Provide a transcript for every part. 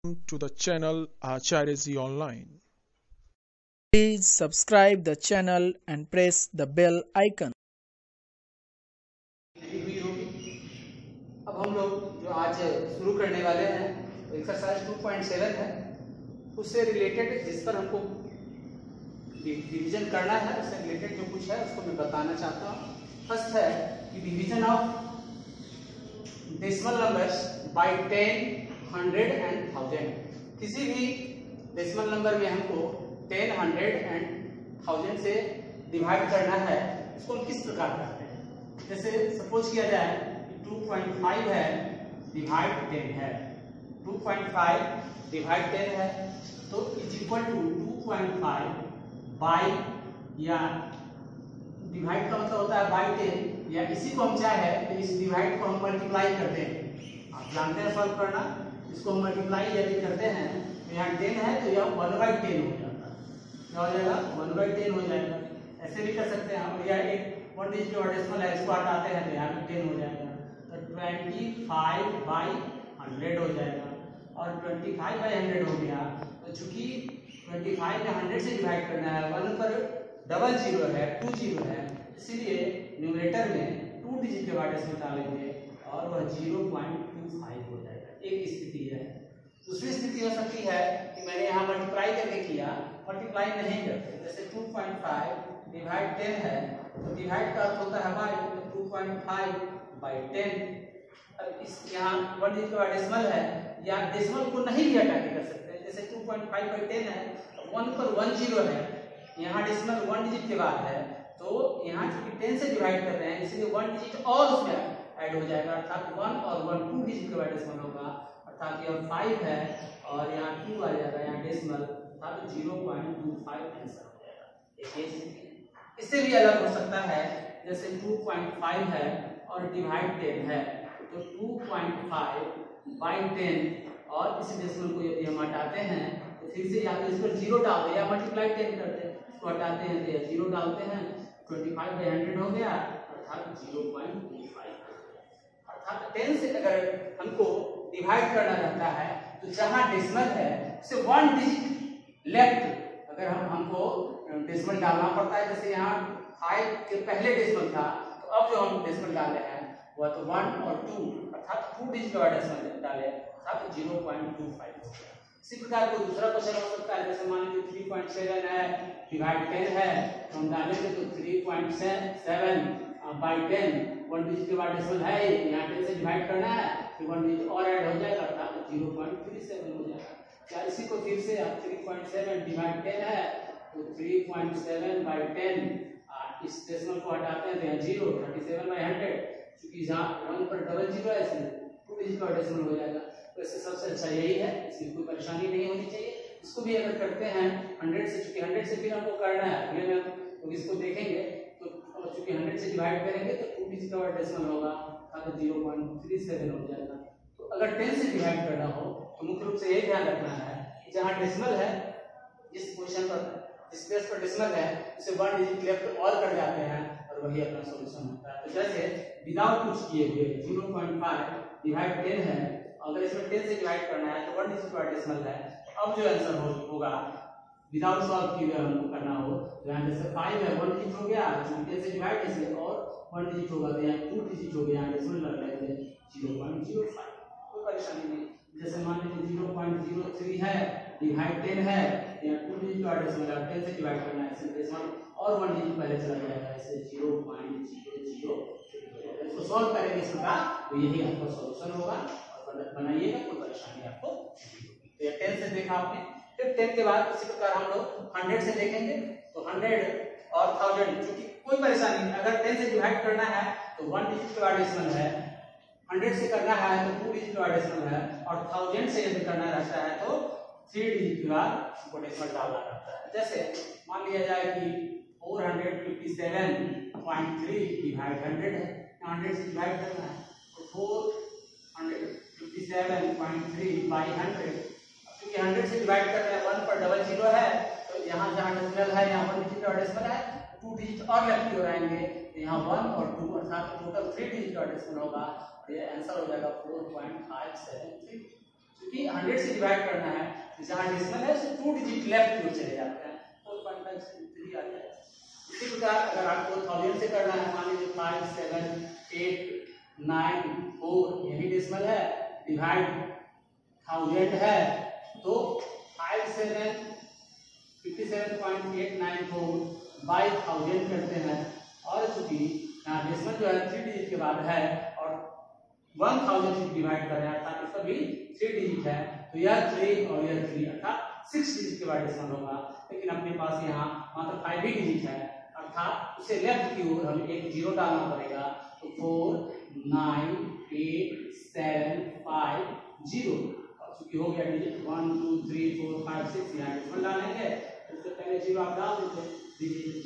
To the channel Acharya Ji Online. Please subscribe the channel and press the bell icon. हुई होगी। अब हम लोग जो आज शुरू करने वाले हैं एक्सरसाइज 2.7 है, उससे रिलेटेड जिस पर हमको डिवीजन करना है उससे रिलेटेड जो कुछ है उसको मैं बताना चाहता हूँ। फर्स्ट है कि division of decimal numbers by 10, 100 and 1000। किसी भी डेसिमल नंबर में हमको 10, 100 एंड 1000 से डिवाइड करना है, उसको हम किस प्रकार करते हैं। जैसे सपोज किया जाए कि 2.5 है डिवाइड 10 है, 2.5 डिवाइड 10 है तो इज इक्वल टू 2.5 बाई, या डिवाइड का मतलब होता है बाई 10, या इसी को हम चाहे तो इस डिवाइड को हम मल्टीप्लाई करते हैं। आप जानते हैं सॉल्व करना, इसको हम मल्टीप्लाई यदि करते हैं तो यहाँ 10 है तो यह 1/10 हो जाता है। क्या हो जाएगा? 1/10 हो जाएगा। ऐसे भी कर सकते हैं। और यह एक 1 डिजिट का डेसिमल है, इसको हटाते हैं तो यहाँ भी 10 हो जाएगा, तो 25/100 हो जाएगा। और 25/100 हो गया तो चूंकि 25 में 100 से डिवाइड करना है, 1 पर डबल जीरो है, 2 जीरो है, इसीलिए न्यूमरेटर में 2 डिजिट के बाद इसमें डालेंगे और वह 0.25 हो जाएगा। एक स्थिति है। दूसरी स्थिति हो सकती है कि मैंने यहाँ मल्टीप्लाई करके किया, मल्टीप्लाई नहीं करते। जैसे 2.5 डिवाइड 10 है तो डिवाइड का अर्थ होता है बाई, तो 2.5/10। अब इस यहाँ 1 डिजिट का डेसिमल है, या डेसिमल को नहीं भी हटा के कर सकते हैं। जैसे 2.5/10 है, 1 पर 1 जीरो है, यहाँ डेसिमल 1 डिजिट के बाद है तो यहाँ चूंकि 10 से डिवाइड कर रहे हैं इसलिए 1 डिजिट और उसमें ऐड हो जाएगा, अर्थात 1 और 1 2 डिजिट के बाद डेसिमल होगा, अर्थात यह 5 है और यहाँ 2 आ जाएगा, यहाँ डेसिमल, अर्थात 0.25 आंसर हो जाएगा। इससे भी अलग हो सकता है, जैसे 2.5 है और डिवाइड 10 है तो 2.5/10, और इस डेसिमल को यदि हम हटाते हैं तो फिर से या तो इस पर 0 डालते हैं या मल्टीप्लाई 10 करते हैं, इसको हटाते हैं तो 0 डालते हैं, 25/100 हो गया, अर्थात 0.25। अर्थात 10 से अगर हमको डिवाइड करना रहता है तो जहां डेसिमल है उसे 1 डिजिट लेफ्ट अगर हमको डेसिमल डालना पड़ता है। जैसे यहाँ 5 के पहले डेसिमल था तो अब जो हम डेसिमल डाले हैं वह तो 1 और 2, अर्थात 2 डिजिट का डेसिमल डाले, अर्थात 0.25। इसी प्रकार कोई दूसरा क्वेश्चन हो सकता है, जैसे मान लीजिए 3.7 है डिवाइड 10 है तो हम डालेंगे तो 3.7/10, 1 डिजिट के बाद डेसिमल है, यहाँ 10 से डिवाइड करना है तो 1 डिजिट और ऐड हो जाएगा, अर्थात 0.37 हो जाएगा। क्या इसी को फिर से आप 3.7 डिवाइड 10 है तो 3.7/10, इस डेसिमल को हटाते हैं तो यहाँ 0, 37/100, क्योंकि जहाँ 1 पर डबल जीरो है इसलिए 2 डिजिट का डेसिमल हो जाएगा। तो इससे सबसे अच्छा यही है, इसमें कोई परेशानी नहीं होनी चाहिए। इसको भी अगर करते हैं 100 से, चूंकि 100 से फिर हमको करना है, अगले में तो इसको देखेंगे तो चूंकि 100 से डिवाइड करेंगे तो 2 डिजिट का डेसिमल होगा, तो 0.37 हो जाएगा। तो अगर 10 से डिवाइड करना हो तो मुख्य रूप से यही ध्यान रखना है कि जहाँ डेसिमल है, जिस पोजीशन पर जिस प्लेस पर डेसिमल है उसे 1 डिजिट लेफ्ट और कर जाते हैं और वही अपना सॉल्यूशन होता है। तो जैसे विदाउट कुछ किए हुए 0.5 डिवाइड 10 है, अगर इसमें 10 से डिवाइड करना है तो 1 डिजिट का डेसिमल है, तो अब जो आंसर होगा विदाउट सॉल्व किए हुए हमको करना हो तो यहाँ जैसे 5 है 1 डिजिट हो गया, जो 10 से डिवाइड इसलिए और 1 डिजिट होगा तो यहाँ 2 डिजिट हो गया, यहाँ डेसिमल लग रहा है 0.05, कोई परेशानी नहीं। जैसे मान लीजिए 0.03 है डिवाइड 10 है, यहाँ 2 डिजिट का डेसिमल है, 10 से डिवाइड करना है इसलिए डेसिमल और 1 डिजिट पहले चला जाएगा, इससे 0.00। इसको सॉल्व करेंगे इस प्रकार तो यही आपका सॉल्यूशन होगा, और बनाइएगा, कोई परेशानी आपको नहीं होगी। तो ये 10 से देखा आपने, फिर 10 के बाद इसी प्रकार हम लोग 100 से देखेंगे तो 100 और 1000, क्योंकि कोई परेशानी नहीं, अगर 10 से डिवाइड करना है तो 1 डिजिट का डेसिमल है, 100 से करना है तो 2 डिजिट का डेसिमल है, और 1000 से यदि करना रहता है तो 3 डिजिट के बाद हमको डेसिमल डालना रहता है। जैसे मान लिया जाए कि 457.3 डिवाइड 100 है, 100 से डिवाइड करना है तो 457.3/100, क्योंकि 100 से डिवाइड कर रहे हैं, 1 पर डबल जीरो है तो यहाँ जहाँ डेसिमल है यहाँ 1 डिजिट का डेसिमल है, 2 डिजिट और लेफ्ट की ओर आएंगे तो यहाँ 1 और 2, अर्थात टोटल 3 डिजिट का डेसिमल होगा, और ये आंसर हो जाएगा 4.573। क्योंकि 100 से डिवाइड करना है, जहां डेसिमल है उससे 2 डिजिट लेफ्ट की ओर चले जाते हैं, 4.53 आ जाएगा। इसी प्रकार अगर आपको 1000 से करना है, मान लीजिए 5 7 8 9 4 ये भी डेसिमल है, डिवाइड 1000 है तो 5 7 57.894 बाई 1000 करते हैं, और चूंकि यहाँ डेसिमल जो है 3 डिजिट के बाद है और 1000 से डिवाइड कर रहे हैं अर्थात इसका भी 3 डिजिट है, तो यह 3 और यह 3 अर्थात 6 डिजिट के बाद डेसिमल होगा। लेकिन अपने पास यहाँ मात्र 5 ही डिजिट है, अर्थात उसे लेफ्ट की ओर हमें एक जीरो डालना पड़ेगा, तो 4 9 8 7 5 0, और चूंकि हो गया डिजिट 1 2 3 4 5 6 यहाँ डेसिमल डालेंगे, तो उससे पहले जीरो आप डाल देते, डिजिट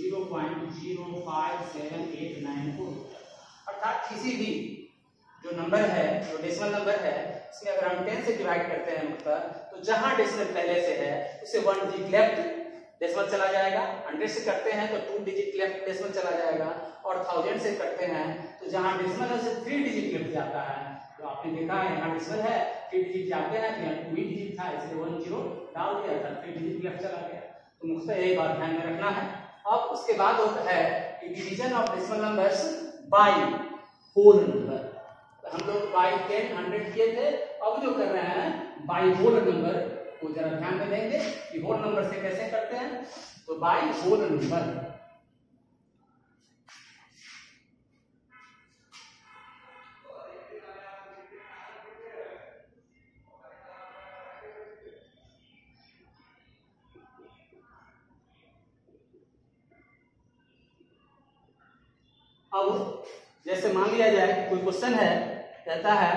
0.05789 अर्थात किसी भी जो नंबर है, जो डेसिमल नंबर है, इसमें अगर हम 10 से डिवाइड करते हैं मतलब, तो जहां डेसिमल पहले से है उसे 1 डिजिट लेफ्ट डेसिमल चला जाएगा, 100 से करते हैं तो 2 डिजिट लेफ्ट डेसिमल चला जाएगा, और 1000 से करते हैं तो जहां डेसिमल है उसे 3 डिजिट लेफ्ट जाता है। तो आपने देखा है यहाँ डेसिमल है 3 डिजिट जाते हैं, तो यहाँ 2 डिजिट था इसलिए 1 0 डाल दिया था, 3 डिजिट लेफ्ट चला गया। तो मुख्यतः एक बात ध्यान में रखना है। अब उसके बाद होता है कि division of decimal numbers by whole number. तो हम लोग बाय 10 100 किए थे, अब जो कर रहे हैं बाय होल नंबर को जरा ध्यान में देंगे कि होल नंबर से कैसे करते हैं। तो बाय होल नंबर अब जैसे मान लिया जाए कोई क्वेश्चन है, कहता है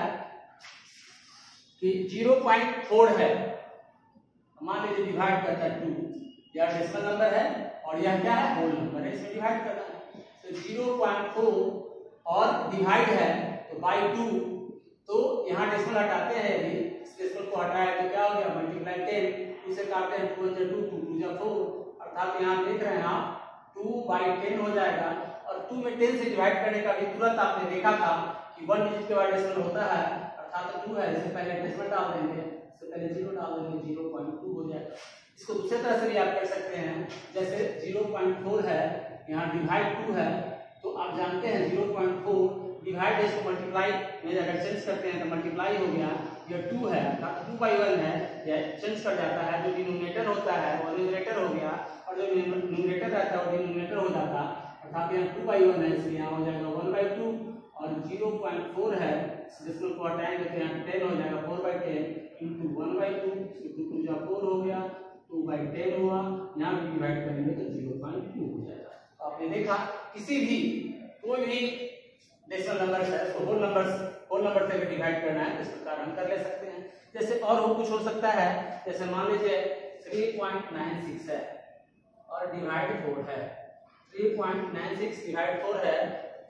कि 0.4 है, मान लीजिए डिवाइड करता है 2, यह डेसिमल नंबर है और यह क्या है होल नंबर है, इसमें डिवाइड करना है। तो 0.4 और डिवाइड है तो बाय 2, तो यहाँ डेसिमल हटाते हैं, यदि इस डेसिमल को हटाए तो क्या हो गया मल्टीप्लाई 10, उसे काटते हैं 2 2 2 4, अर्थात यहाँ देख रहे हैं आप 2/10 हो जाएगा। और 2 में 10 से डिवाइड करने का भी तुरंत आपने देखा था कि 1 डिजिट के बाद डेसिमल होता है, अर्थात 2 है, इससे पहले डेसिमल डाल देंगे, इससे पहले 0 डाल देंगे, 0.2 हो जाएगा। इसको दूसरे तरह से भी आप कर सकते हैं, जैसे 0.4 है, यहाँ डिवाइड 2 है, तो आप जानते हैं 0.4 डिवाइड इसको मल्टीप्लाई में अगर चेंज करते हैं तो मल्टीप्लाई हो गया, यह 2 है अर्थात 2/1 है, यह चेंज कर जाता है, जो डिनोमिनेटर होता है वो न्यूमरेटर हो गया और जो न्यूमरेटर रहता है वो डिनोमिनेटर हो जाता है, अर्थात यहाँ 2/1 है इसलिए यहाँ हो जाएगा 1/2, और 0.4 है डेसिमल को हटाएंगे तो यहाँ 10 हो जाएगा 4/10 इंटू 1/2, 2 2 4 हो गया, 2/10 हुआ, यहाँ भी डिवाइड करेंगे तो 0.2 हो जाएगा। तो आपने देखा किसी भी कोई भी डेसिमल नंबर है उसको होल नंबर से अगर डिवाइड करना है तो इस प्रकार हम कर ले सकते हैं। जैसे और वो कुछ हो सकता है, जैसे मान लीजिए 3.96 है और डिवाइड 4 है, 3.96 डिवाइड 4 है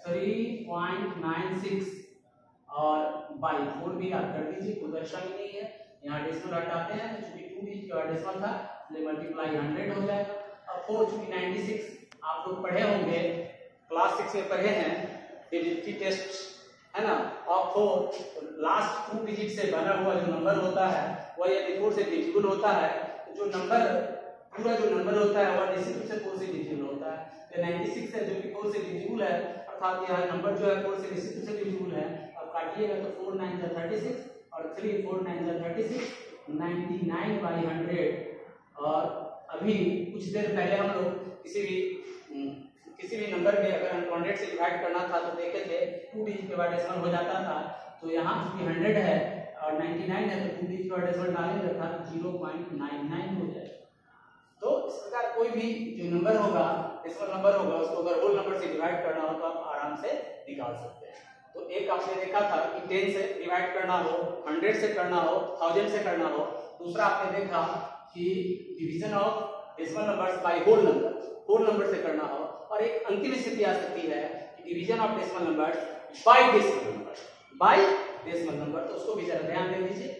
3.96 और बाई 4 भी आप कर दीजिए, कोई परेशानी नहीं है। यहाँ डेसिमल हटाते हैं तो चूंकि 2 डिजिट का डेसिमल था इसलिए मल्टीप्लाई 100 हो जाएगा। अब 4 चूंकि 96 आप लोग पढ़े होंगे, क्लास 6 में पढ़े हैं डिजिट टेस्ट है ना, और 4 लास्ट 2 डिजिट से बना हुआ जो नंबर होता है वह यदि 4 से डिविजिबल होता है तो जो नंबर पूरा जो नंबर होता है वह निश्चित रूप से 4 से डिविजिबल होता है। तो 96 है जो कि 4 से डिविजिबल है, अर्थात यह नंबर जो है 4 से निश्चित रूप से डिविजिबल है। अब काटिएगा तो 4 9 जा 36 और 3 4 9 जा 36, 99/100। और अभी कुछ देर पहले हम लोग किसी भी नंबर में अगर 100 से डिवाइड करना था तो देखे थे 2 डिजिट के बाद डेसिमल हो जाता था, तो यहाँ चूंकि 100 है और 99 है तो 2 डिजिट के बाद डेसिमल डालेंगे अर्थात 0.99 हो जाएगा। तो इस प्रकार कोई भी जो नंबर होगा डेसिमल नंबर होगा उसको अगर होल नंबर से डिवाइड करना हो तो आप आराम से निकाल सकते हैं। तो एक आपने देखा था कि 10 से डिवाइड करना हो, 100 से करना हो, 1000 से करना हो। दूसरा आपने देखा कि division of decimal numbers by whole number से करना हो, और एक अंतिम स्थिति आ सकती है कि division of decimal numbers by decimal number, तो उसको भी जरा ध्यान दे दीजिए।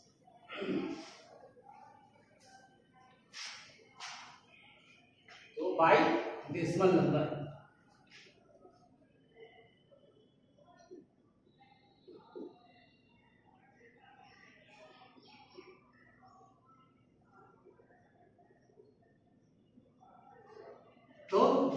तो by decimal number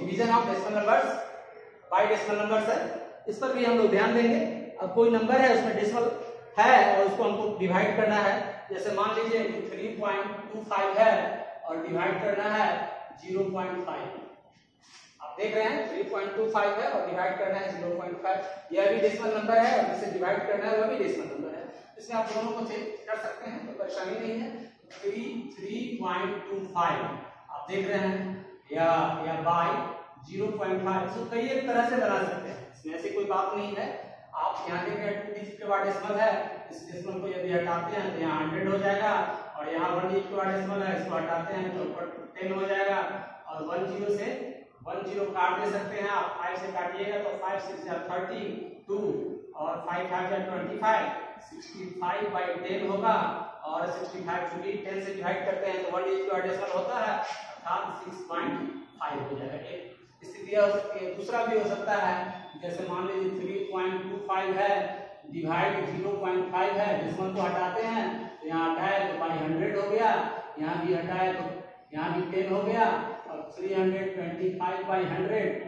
division of decimal numbers by decimal numbers है, इस पर भी हम लोग ध्यान देंगे। अब कोई नंबर है उसमें डेसिमल है और उसको हमको डिवाइड करना है, जैसे मान लीजिए 3.25 है और डिवाइड करना है 0.5। आप देख रहे हैं 3.25 है और डिवाइड करना है 0.5, यह भी डेसिमल नंबर है और जिसे डिवाइड करना है वह भी डेसिमल नंबर है। इसमें आप दोनों को चेक कर सकते हैं, तो परेशानी नहीं है। 3.25 आप देख रहे हैं या बाय 0.5, तो कई एक तरह से बना सकते हैं, इसमें ऐसी कोई बात नहीं है। आप यहाँ देख रहे हैं 2 डिजिट के बाद डेसिमल है, इस डेसिमल को यदि हटाते हैं तो यहाँ 100 हो जाएगा, और यहाँ 1 डिजिट के बाद डेसिमल है, इसको हटाते हैं तो ऊपर 10 हो जाएगा, और 1 0 से 1 0 काट दे सकते हैं आप, 5 से काटिएगा तो 5 6 या 32 और 5 5 या 25, 65/10 होगा, और 65 चूंकि 10 से डिवाइड करते हैं तो 1 डिजिट का डेसिमल होता है, अर्थात 6.5 हो जाएगा। एक स्थिति हो सकती है, दूसरा भी हो सकता है, जैसे मान लीजिए 3.25 है डिवाइड 0.5 है, डेसिमल को हटाते हैं तो यहाँ हटाए तो बाई 100 हो गया, यहाँ भी हटाए तो यहाँ भी 10 हो गया, और 325/100,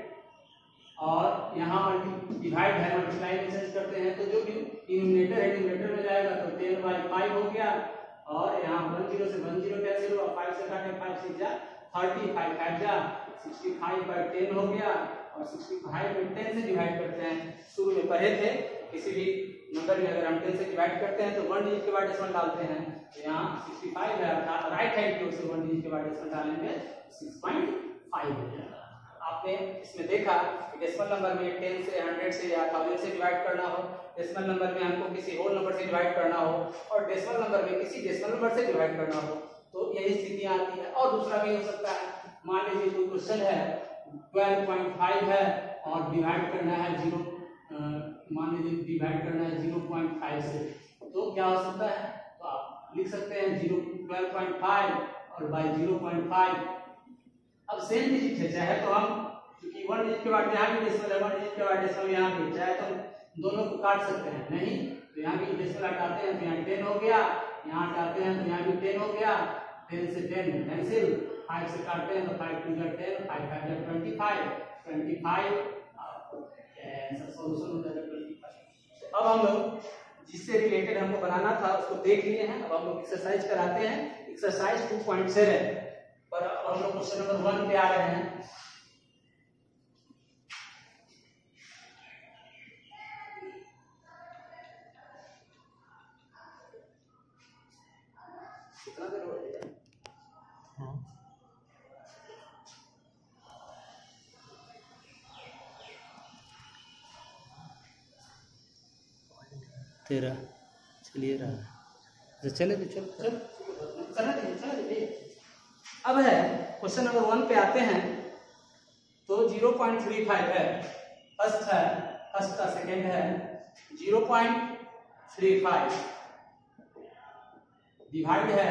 और यहाँ डिवाइड है मल्टीप्लाई में चेंज करते हैं तो जो भी डिनोमिनेटर है डिनोमिनेटर में जाएगा तो 10/5 हो गया, और यहाँ 1 0 से 1 0 कैंसिल हुआ, 5 से काटे 5 6 जा 30, 5 5 जा 65/10 हो गया, और 65 में 10 से डिवाइड करते हैं। शुरू में पढ़े थे किसी भी नंबर में अगर हम 10 से डिवाइड करते हैं तो 1 डिजिट के बाद डेसिमल डालते हैं, तो यहाँ 65 है, अर्थात राइट हैंड की ओर से 1 डिजिट के बाद डेसिमल डालेंगे 6.5 हो जाएगा। आपने इसमें देखा कि डेसिमल नंबर में 10 से 100 से या 1000 से डिवाइड करना हो, डेसिमल नंबर में हमको किसी होल नंबर से डिवाइड करना हो, और डेसिमल नंबर में किसी डेसिमल नंबर से डिवाइड करना हो, तो यही स्थितियां आती है। और दूसरा भी हो सकता है, मान लीजिए कोई क्वेश्चन है 12.5 है और डिवाइड करना है 0, मान लीजिए डिवाइड करना है 0.5 से, तो क्या हो सकता है, तो आप लिख सकते हैं 12.5 और बाय 0.5। अब सेम डिजिट है, चाहे तो हम क्योंकि 1 डिजिट के बाद यहाँ भी डेसिमल है, 1 डिजिट के बाद डेसिमल यहाँ भी, चाहे तो हम दोनों को काट सकते हैं, नहीं तो यहाँ भी डेसिमल हटाते हैं तो यहाँ 10 हो गया, यहाँ हटाते हैं तो यहाँ भी 10 हो गया, 10 से 10 कैंसिल, 5 से काटते हैं तो 5 2 जा 10, 5 5 जा 25 आंसर सॉल्यूशन हो जाएगा 25। अब हम लोग जिससे रिलेटेड हमको बनाना था उसको देख लिए हैं, अब हम लोग एक्सरसाइज कराते हैं। एक्सरसाइज 2.7 पर अब हम लोग क्वेश्चन नंबर 1 पे आ रहे हैं। कितना देर हो गया? तेरा चलिए रहा, चले तो चल अब है क्वेश्चन नंबर 1 पे आते हैं। तो 0.35 है, फर्स्ट है, फर्स्ट का सेकेंड है 0.35 डिवाइड है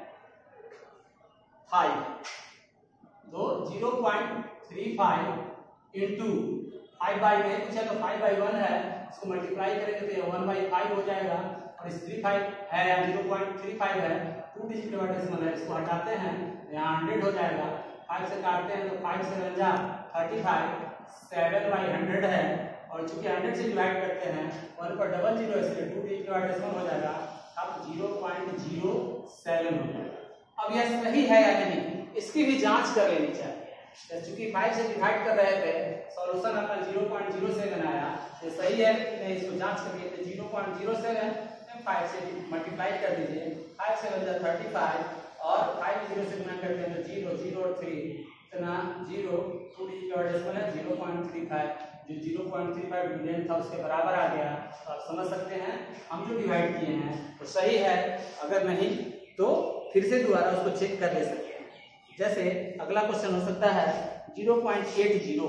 5, तो 0.35 इंटू 5/, कुछ है तो 5/1 है, इसको मल्टीप्लाई करेंगे तो 1/5 हो जाएगा, और इस 35 है 0.35 है, 2 डिजिट के बाद डेसिमल है, इसको हटाते हैं यहाँ 100 हो जाएगा, 5 से काटते हैं तो 5 से 1 जा 35, 7/100 है, और चूंकि 100 से डिवाइड करते हैं 1 पर डबल जीरो इसलिए 2 डिजिट के बाद डेसिमल हो जाएगा, अब 0.07 हो जाएगा। अब यह सही है या नहीं इसकी भी जांच कर लेनी चाहिए। चूंकि 5 से डिवाइड कर रहे थे, सॉल्यूशन अपना 0.07 आया, ये सही है कि नहीं इसको जांच करिए। तो 0.07 5 से मल्टीप्लाई कर दीजिए, 5 से 1 जा 35, और 5 0 से गुना करते हैं तो 0 0 और 3 इतना 0, 2 डिजिट का डेसिमल है 0.35, जो 0.35 डिविडेंड था उसके बराबर आ गया। तो आप समझ सकते हैं हम जो डिवाइड किए हैं तो सही है, अगर नहीं तो फिर से दोबारा उसको चेक कर ले सकते हैं। जैसे अगला क्वेश्चन हो सकता है 0.80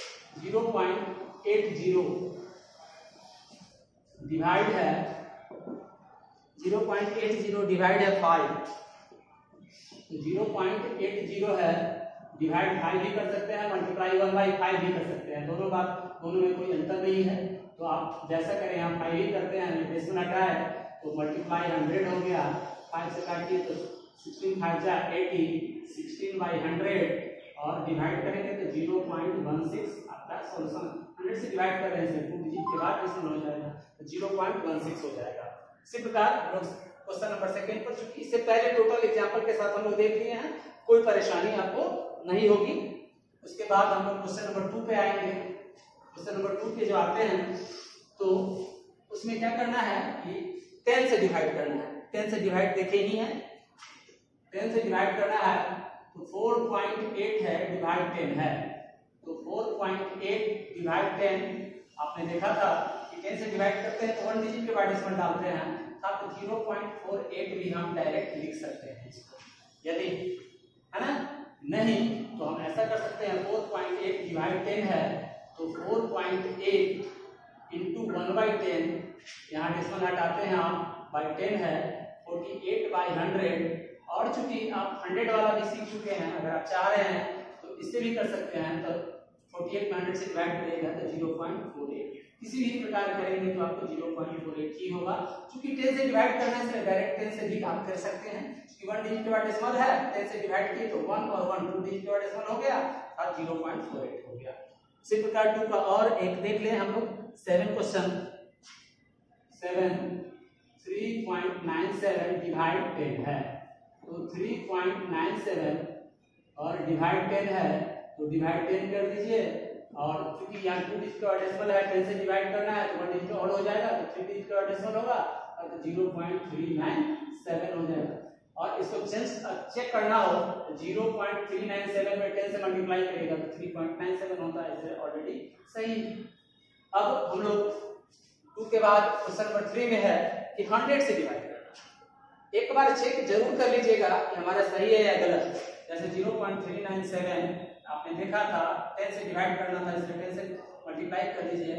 डिवाइड है 0.80 डिवाइड है 5, 0.80 है डिवाइड 5 भी कर सकते हैं, मल्टीप्लाई 1/5 भी कर सकते हैं, दोनों में कोई अंतर नहीं है। तो आप जैसा करें, यहाँ 5 ही करते हैं, डेसिमल हटाए तो मल्टीप्लाई 100 हो गया, 5 से काटिए तो 16 5 जा 80, 16/100 और डिवाइड करेंगे तो 0.16 आपका सॉल्यूशन 100 से डिवाइड कर रहे हैं 2 डिजिट के बाद डेसिमल हो जाएगा तो 0.16 हो जाएगा। इसी प्रकार हम लोग क्वेश्चन नंबर सेकंड पर, चूंकि इससे पहले टोटल एग्जांपल के साथ हम लोग देख लिए हैं, कोई परेशानी आपको नहीं होगी। उसके बाद हम लोग क्वेश्चन नंबर 2 पे आएंगे। क्वेश्चन नंबर 2 के जो आते हैं तो उसमें क्या करना है कि 10 से डिवाइड करना है। 10 से डिवाइड देखे ही है, 10 से डिवाइड करना है तो 4.8 है डिवाइड 10 है तो 4.8 डिवाइड 10 आपने देखा था कि 10 से डिवाइड करते हैं तो 1 डिजिट के बाद डेसिमल डालते हैं, तब 0.48 भी हम डायरेक्ट लिख सकते हैं इसको, यदि है ना नहीं तो हम ऐसा कर सकते हैं 4.8 डिवाइड 10 है तो 4.8 इंटू 1/10, यहाँ डेसिमल हटाते हैं आप, बाई 10 है 48/100। और चूंकि आप 100 वाला भी सीख चुके हैं, अगर आप चाह रहे हैं तो इससे भी कर सकते हैं, तो 48 में 100 से डिवाइड करेगा तो 0.48, किसी भी प्रकार करेंगे तो आपको 0.48 ही होगा। चूंकि 10 से डिवाइड करने से डायरेक्ट 10 से भी आप कर सकते हैं, क्योंकि 1 डिजिट के बाद डेसिमल है, 10 से डिवाइड किए तो 1 और 1 2 डिजिट के बाद डेसिमल हो गया और 0.48 हो गया। इसी प्रकार 2 का और एक देख लें हम लोग। 7 क्वेश्चन 7 3.97 डिवाइड 10 है तो 3.97 और डिवाइड 10 है तो डिवाइड 10 कर दीजिए, और क्योंकि यहाँ 2 डिजिट का डेसिमल है 10 से डिवाइड करना है तो 1 डिजिट और हो जाएगा तो 3 डिजिट का डेसिमल होगा और तो 0.397 हो जाएगा। और इसको चेक करना हो तो 0.397 में 10 से मल्टीप्लाई करेगा तो 3.97 होता है, इसे ऑलरेडी सही। अब हम लोग 2 के बाद क्वेश्चन नंबर 3 में है कि 100 से डिवाइड करना। एक बार चेक जरूर कर लीजिएगा कि हमारा सही है या गलत। जैसे 0.397 आपने देखा था 10 से डिवाइड करना था, इसलिए 10 से मल्टीप्लाई कर दीजिए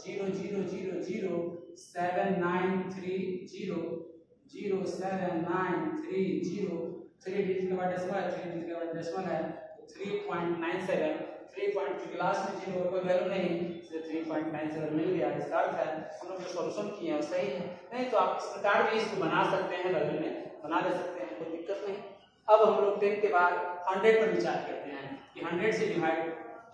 0.0007930 3 डिजिट के बाद डेसिमल है, 3 डिजिट के बाद डेसिमल है 3.97, 3 लास्ट में 0 कोई वैल्यू नहीं, इसलिए 3.97 मिल गया। इसका अर्थ है हम लोग जो सॉल्यूशन किए हैं सही है। नहीं तो आप इस प्रकार भी इसको बना सकते हैं, वैल्यू में बना दे सकते हैं, कोई दिक्कत नहीं। अब हम लोग 10 के बाद 100 पर विचार करते हैं कि 100 से डिवाइड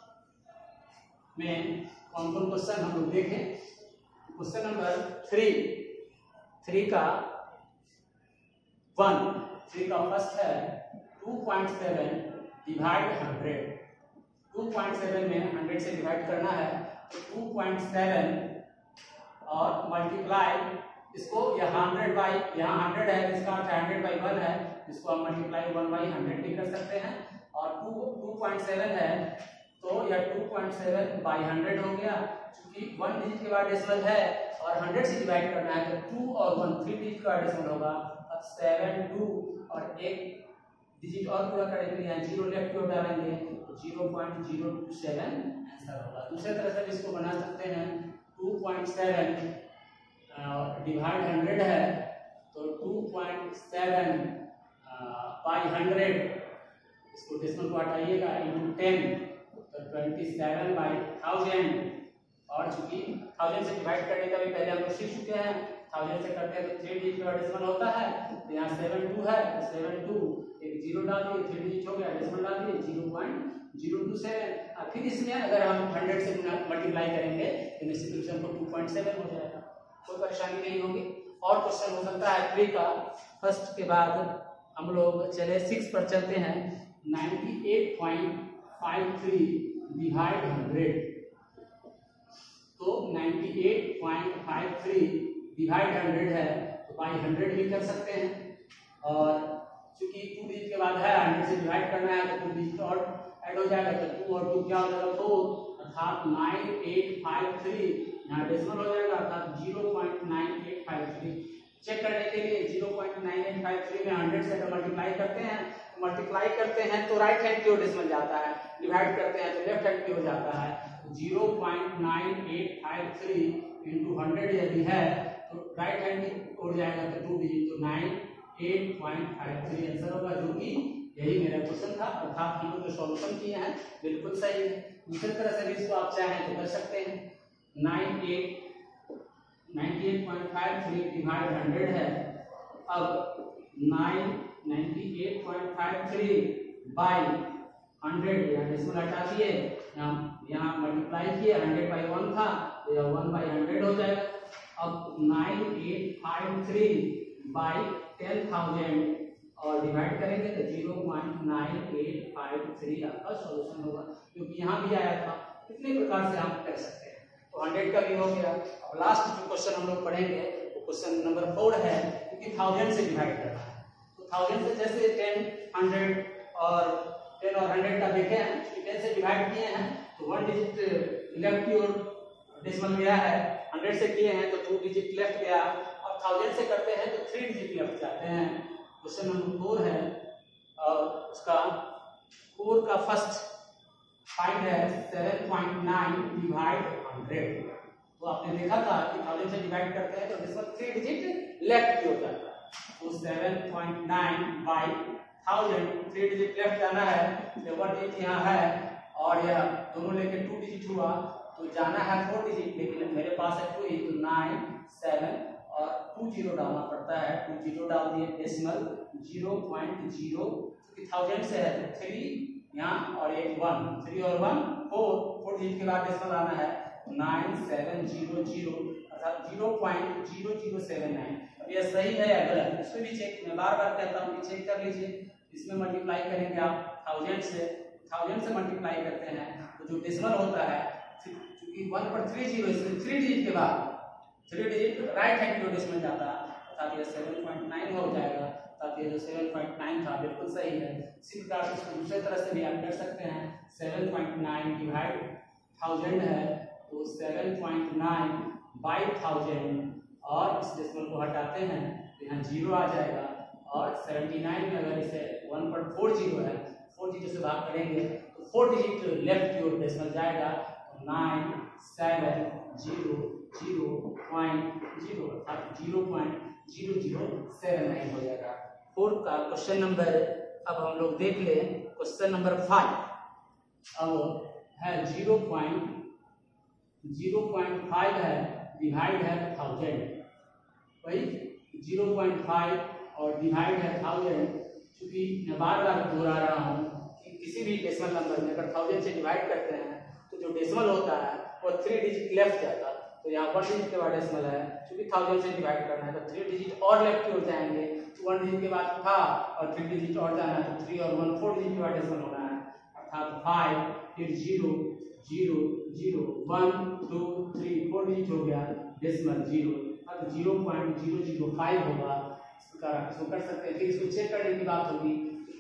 में कौन कौन क्वेश्चन हम लोग देखें। क्वेश्चन नंबर 3 का 3 का फर्स्ट है 2.7 डिवाइड 100। 2.7 में 100 से डिवाइड करना है तो 2.7 और मल्टीप्लाई इसको, यहाँ 100 बाई यहाँ 100 है, इसका अर्थ 100/1 है, इसको हम मल्टीप्लाई 1/100 भी कर सकते हैं। और 2.7 है तो यह 2.7/100 हो गया। क्योंकि 1 डिजिट के बाद डेसिमल है और 100 से डिवाइड करना है तो 2 और 1 3 डिजिट का डेसिमल होगा। अब 7 2 और एक डिजिट और पूरा करेंगे, यहाँ 0 लेफ्ट की ओर डालेंगे तो 0.027 आंसर होगा। दूसरे तरह से इसको बना सकते हैं 2.7 डिवाइड 100 है तो 2.7/100, इसको डेसिमल को हटाइएगा इंटू 10 तो 27/1000। और चूंकि 1000 से डिवाइड करने का भी पहले हम लोग सीख चुके हैं, 1000 से करते हैं तो 3 डिजिट का डेसिमल होता है, तो यहाँ 7 2 है तो 7 2 एक 0 डाल दिए, 3 डिजिट हो गया, डेसिमल डाल दिए 0.027। फिर इसमें अगर हम 100 से मल्टीप्लाई करेंगे तो निश्चित रूप से हमको 2.7 हो जाएगा, कोई परेशानी नहीं होगी। और क्वेश्चन हो सकता है 3 का फर्स्ट के बाद हम लोग चले 6 पर चलते हैं। 98.53 डिवाइड 100 तो 98.53 डिवाइड 100 है तो बाई 100 भी कर सकते हैं। और चूंकि 2 डिजिट के बाद है 100 से डिवाइड करना है तो 2 डिजिट और ऐड हो जाएगा तो 2 और 2 क्या हो जाएगा 2, अर्थात 9853 यहाँ डेसिमल हो जाएगा अर्थात 0.9853। चेक करने के लिए 0.9853 में 100 से अगर मल्टीप्लाई करते हैं तो राइट हैंड की ओर डेसिमल जाता है, डिवाइड करते हैं तो लेफ्ट हैंड की ओर जाता है। 0.9853 इंटू 100 यदि है तो राइट हैंड की ओर जाएगा तो 2 डिजिट तो 98.53 आंसर होगा, जो कि यही मेरा क्वेश्चन था। अर्थात हम लोग जो सॉल्यूशन किए हैं बिल्कुल सही है। दूसरी तरह से भी इसको आप चाहें तो कर सकते हैं। 98.53 डिवाइड 100 है, अब 98.53 बाई 100 यहाँ डेसिमल हटा दिए, यहाँ मल्टीप्लाई किए, 100 by 1 था तो यह 1 by 100 हो जाएगा। अब 9853 by 10,000 और डिवाइड करेंगे तो 0.9853 आपका सॉल्यूशन होगा, क्योंकि यहाँ भी आया था। इतने प्रकार से आप कर सकते हैं। तो 100 का भी हो गया। अब लास्ट जो क्वेश्चन हम लोग पढ़ेंगे वो क्वेश्चन नंबर 4 है, क्योंकि 1000 से डिवाइड करना है। तो 1000 से जैसे 10, 100 और 10 और 100 का देखें, 10 से डिवाइड किए हैं तो 1 डिजिट लेफ्ट की ओर डेसिमल गया है, 100 से किए हैं तो 2 डिजिट लेफ्ट गया, और 1000 से करते हैं तो 3 डिजिट लेफ्ट जाते हैं। क्वेश्चन नंबर 4 है और उसका 4 का फर्स्ट फाइंड है 7.9 डिवाइड 100। तो आपने देखा था कि 1000 से डिवाइड करते हैं तो डेसिमल 3 डिजिट लेफ्ट की ओर जाता है। तो 7.9 बाय 1000 3 डिजिट लेफ्ट जाना है, 1 डिजिट यहाँ है और यह दोनों लेके 2 डिजिट हुआ तो जाना है 4 डिजिट, लेकिन मेरे पास है 2 तो 9 7 और 2 जीरो डालना पड़ता है। 2 जीरो डाल दिए, डेसिमल 0.0, क्योंकि 1000 से है तो 3 यहाँ और एक 1, 3 और 1 4 डिजिट के बाद डेसिमल आना है 9700 अर्थात 0.0079। अब यह सही है या गलत, इसमें भी चेक, मैं बार बार कहता हूँ कि चेक कर लीजिए। इसमें मल्टीप्लाई करेंगे आप 1000 से मल्टीप्लाई करते हैं तो जो डेसिमल होता है, क्योंकि 1 पर 3 जीरो, इसमें 3 डिजिट के बाद 3 डिजिट राइट हैंड की डेसिमल जाता है, अर्थात यह 7.9 हो जाएगा। अर्थात ये जो 7.9 था बिल्कुल सही है। इसी प्रकार से इसको दूसरे तरह से भी आप कर सकते हैं। 7.9 डिवाइड 1000 है तो 7.9 बाई 1000 और इस डेसिमल को हटाते हैं तो यहाँ 0 आ जाएगा, और 79 में अगर इसे 1 पर 4 जीरो है, 4 जीरो से भाग करेंगे तो 4 डिजिट लेफ्ट की ओर डेसिमल जाएगा, 9700.0 अर्थात 0.0079 हो जाएगा। 4 का क्वेश्चन नंबर अब हम लोग देख ले। क्वेश्चन नंबर 5 अब है 0.5 है, डिवाइड है 1000। वही 0.5 और डिवाइड है 1000। चूंकि मैं बार बार दोहरा रहा हूँ कि किसी भी डेसिमल नंबर में अगर 1000 से डिवाइड करते हैं तो जो डेसिमल होता है वो 3 डिजिट लेफ्ट जाता है। तो यहाँ 1 डिजिट के बाद डेसिमल है, क्योंकि 1000 से डिवाइड करना है तो 3 डिजिट और लेफ्ट की ओर जाएंगे। 1 डिजिट के बाद था और 3 डिजिट और जाना है तो 3 और 1 4 डिजिट के बाद डेसिमल होना है, अर्थात 5 फिर 0 0 0 1 2 3 4 डिजिट हो गया, डेसिमल 0 अब 0.005 होगा। इसको कर सकते हैं। फिर इसको चेक करने की बात होगी,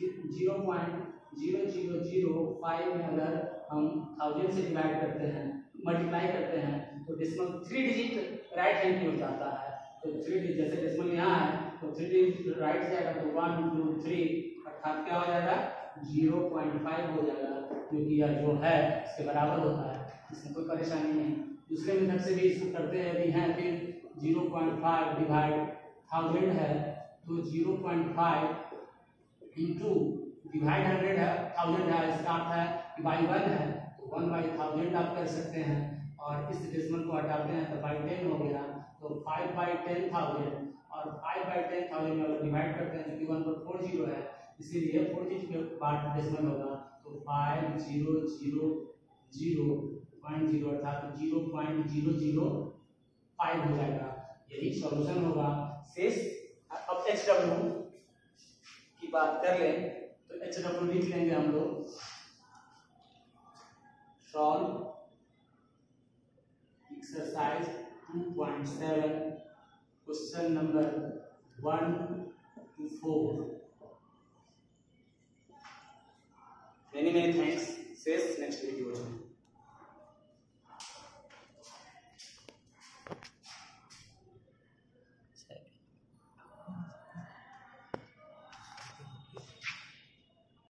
0.0005 में अगर हम 1000 से डिवाइड करते हैं, मल्टीप्लाई करते हैं तो डेसिमल 3 डिजिट राइट हैंड की ओर जाता है। तो 3 डिजिट जैसे डेसिमल यहाँ है तो 3 डिजिट राइट जाएगा तो 1 2 3 अर्थात क्या हो जाएगा 0.5 हो जाएगा, क्योंकि यह जो है इसके बराबर होता है, इसमें कोई परेशानी नहीं। दूसरे मेथड से भी इसको करते हैं भी हैं। फिर 0.5 डिवाइड 1000 है तो 0.5 इंटू डिवाइड 100 है, 1000 है, इसका अर्थ है कि बाई 1 है तो 1 बाई 1000 आप कर सकते हैं, और इस डेसिमल को हटाते हैं तो बाई 10 हो गया। तो 5 बाई 10,000 और 5 बाई 10,000 में अगर डिवाइड करते हैं क्योंकि 1 पर 4 जीरो है, इसीलिए 4 डिजिट के बाद डेसिमल होगा तो 5000.0 अर्थात 0.005 हो जाएगा। यही सॉल्यूशन होगा। शेष अब HW की बात कर लें तो HW लिख लेंगे हम लोग। Solve exercise 2.7 question number 1 to 4। Many thanks. See you next video.